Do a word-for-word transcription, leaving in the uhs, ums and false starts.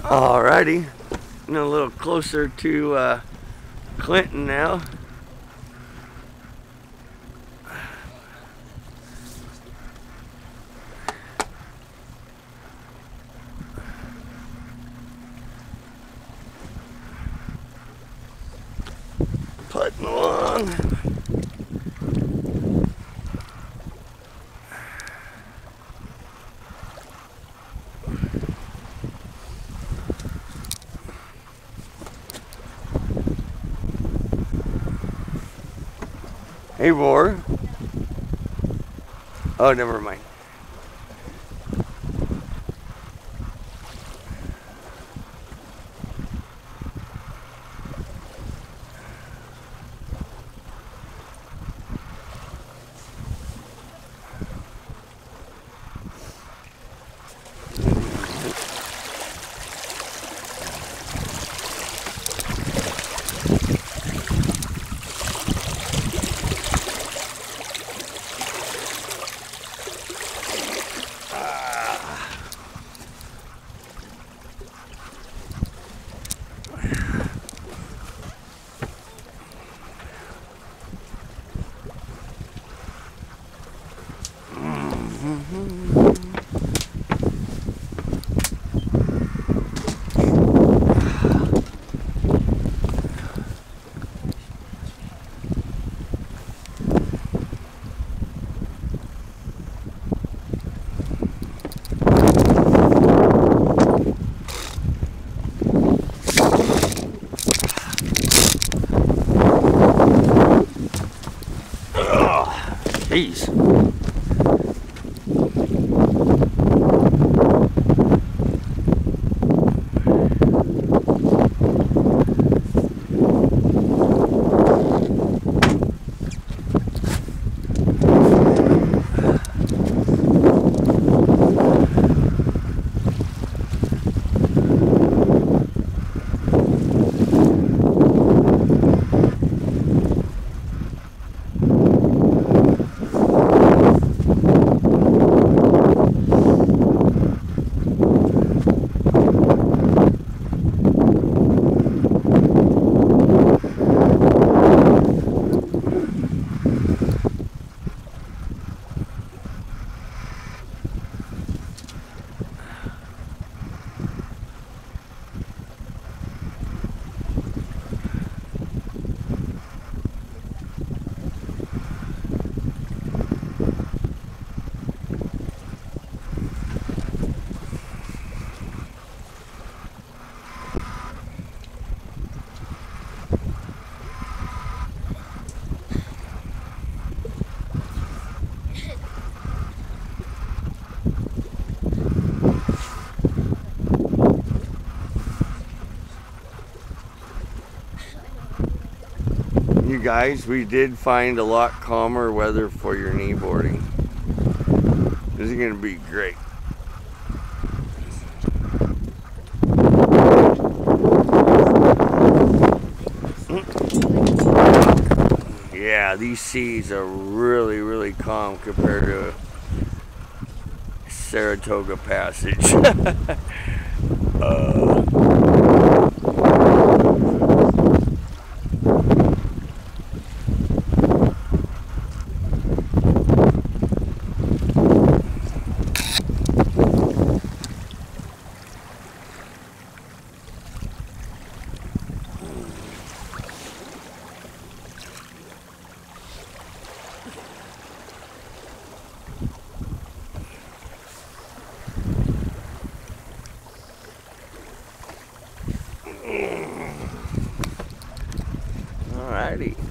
Alrighty, and a little closer to uh, Clinton now. Putting along. Hey, Roar. Oh, never mind. Jeez. You guys, we did find a lot calmer weather for your kneeboarding. This is going to be great. Yeah, these seas are really, really calm compared to Saratoga Passage. uh, Alrighty.